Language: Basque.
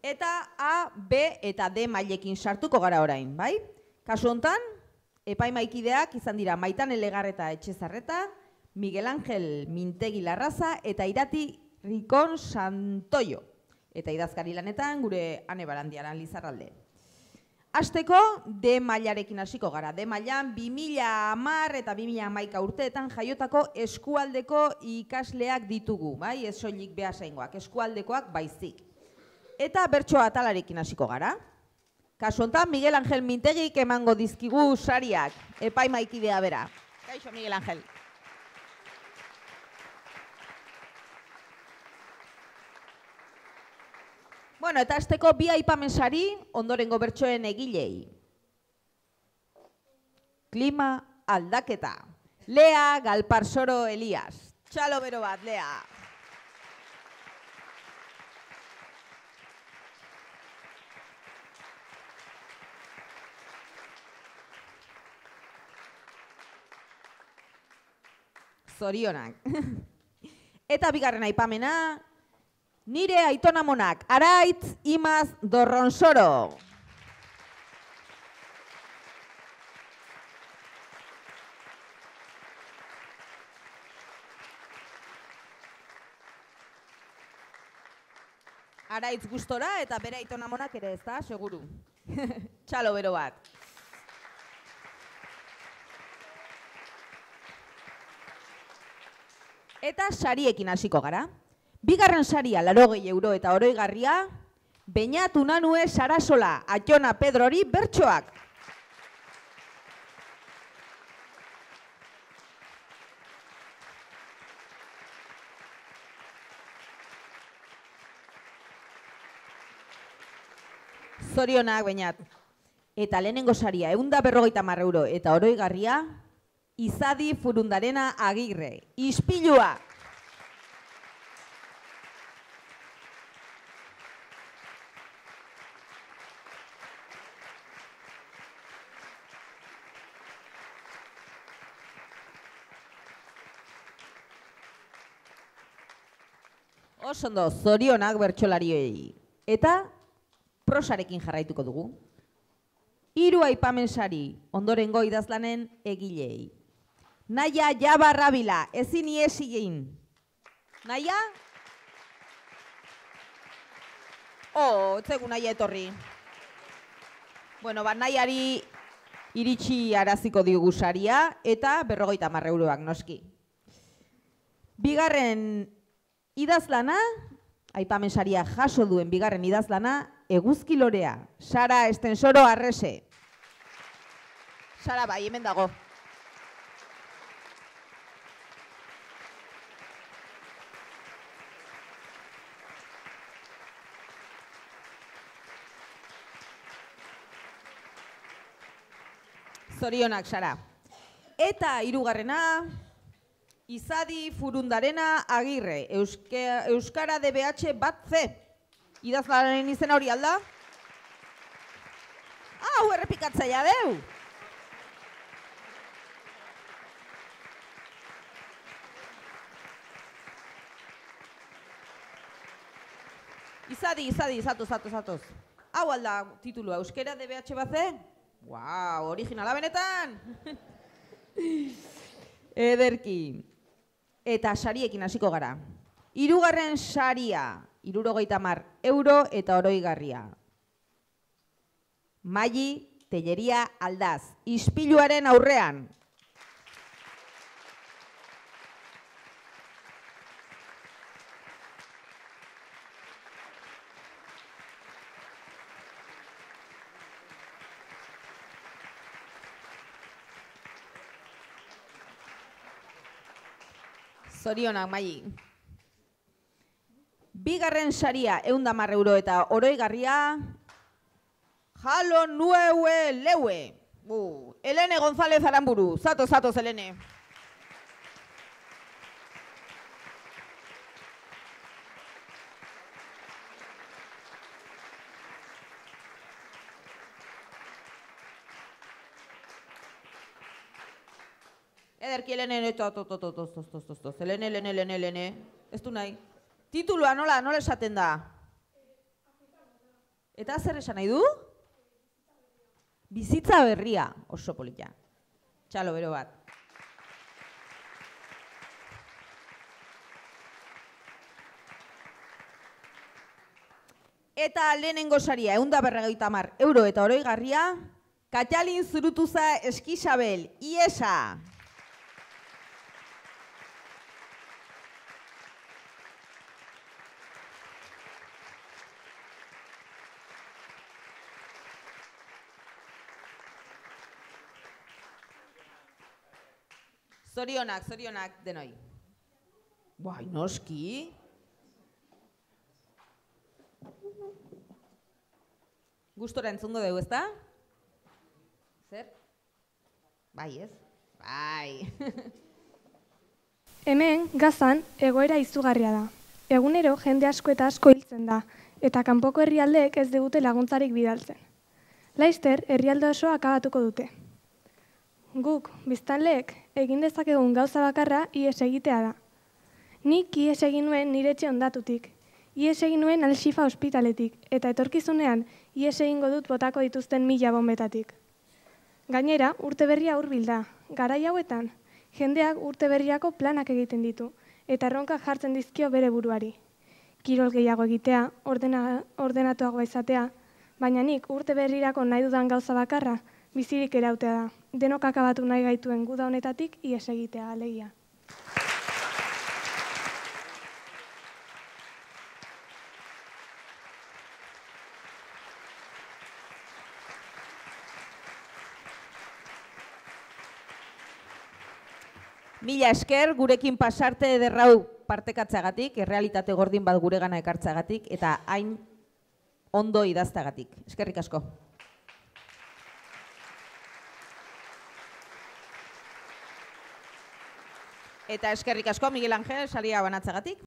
Eta A, B eta D mailekin sartuko gara orain, bai? Kasu hontan, epaimaikideak izan dira Maitane Legarreta Etxezarreta, Miguel Ángel Mintegi Larraza eta Irati Rikon Santoyo. Eta idazkari lanetan gure Ane Barandiaran Lizarralde. Hasteko D mailarekin hasiko gara. D mailan 2010 eta 2011 urteetan jaiotako eskualdeko ikasleak ditugu, bai? Ez soilik beasaingoak, eskualdekoak baizik. Eta bertso atalarekin hasiko gara. Kasu hontan Miguel Ángel Mintegik emango dizkigu sariak, epaimaikidea bera. Kaixo Miguel Ángel. Bueno, eta hasteko bi aipamen sari ondorengo bertsoen egilei. Klima aldaketa. Lea Galparsoro Elias. Txalo bero bat, Lea. Zorionak. Eta bigarren aipamena, nire aitonamonak, Araitz Imaz Dorronsoro. Araitz gustora eta bere aitonamonak ere, ez da, seguru. Txalo bero bat. Eta sariekin hasiko gara. Bigarren saria 80 euro eta oroigarria, Beñat Unanue Sarasola, Atxona Pedrori bertsoak. Zorionak, Beñat. Eta lehenengo saria 150 euro eta oroigarria, Izadi Furundarena Agirre, Ispilua. Osondo, zorionak bertsolariei. Eta prosarekin jarraituko dugu. 3 aipamen sari ondorengo idazlanen egilei. Naia Jabarrabila, ezin iesi egin. Naia? Etzegu Naia etorri. Bueno, Naiari iritsi araziko digu saria eta 50 euroak noski. Bigarren idazlana, aipamen saria jaso duen bigarren idazlana, Eguzki Lorea, Sara Estensoro Arrese. Sara, bai, hemen dago. Zorionak, Sara. Eta hirugarrena, Izadi Furundarena Agirre, Euskara DBH bat C. Idazlaren izena hori alda? Hau errepikatzaia deu. Izadi, zatoz. Hau alda titulua, Euskara DBH bat C? Wow, originala benetan! Ederki. Eta sariekin hasiko gara. 3. saria, 70 euro eta oroigarria. Maili Telleria Aldaz, Ispiluaren aurrean. Zorionak, Maili. Bigarren saria 110 euro eta oroigarria, Jalo Nueue Leue. Helene González Aramburu. Zatoz, Helene. Ederki, Helene, Helene. Ez du nahi. Titulua nola esaten da? Eta zer esan nahi du? Bizitza berria, oso polita. Txalo, bero bat. Eta lehenengo saria, 150 euro eta oroigarria, Katalin Zurutuza Eskisabel, IESA. Zorionak denoi. Bai, noski. Gustora entzungo dugu, ezta? Zer? Bai, ez? Bai. Hemen, Gazan, egoera izugarria da. Egunero jende asko eta asko hiltzen da, eta kanpoko herrialdeek ez digute laguntzarik bidaltzen. Laster, herrialde osoa akabatuko dute. Guk, biztanleek, egin dezakegun gauza bakarra ihes egitea da. Nik ihes egin nuen nire etxe hondatutik, ihes egin nuen Al-Shifa ospitaletik, eta etorkizunean ihes egingo dut botako dituzten 1000 bonbetatik. Gainera, urte berria hurbil da. Garai hauetan, jendeak urte berriako planak egiten ditu, eta erronkak jartzen dizkio bere buruari. Kirol gehiago egitea, ordenatuagoa izatea, baina nik urte berrirako nahi dudan gauza bakarra, bizirik erautea da. Denok akabatu nahi gaituen guda honetatik ihes egitea, alegia. Mila esker, gurekin pasarte ederrau partekatzeagatik, errealitate gordin bat guregana ekartzeagatik, eta hain ondo idazteagatik. Eskerrik asko. Eta eskerrik asko, Miguel Angel, saria banatzeagatik.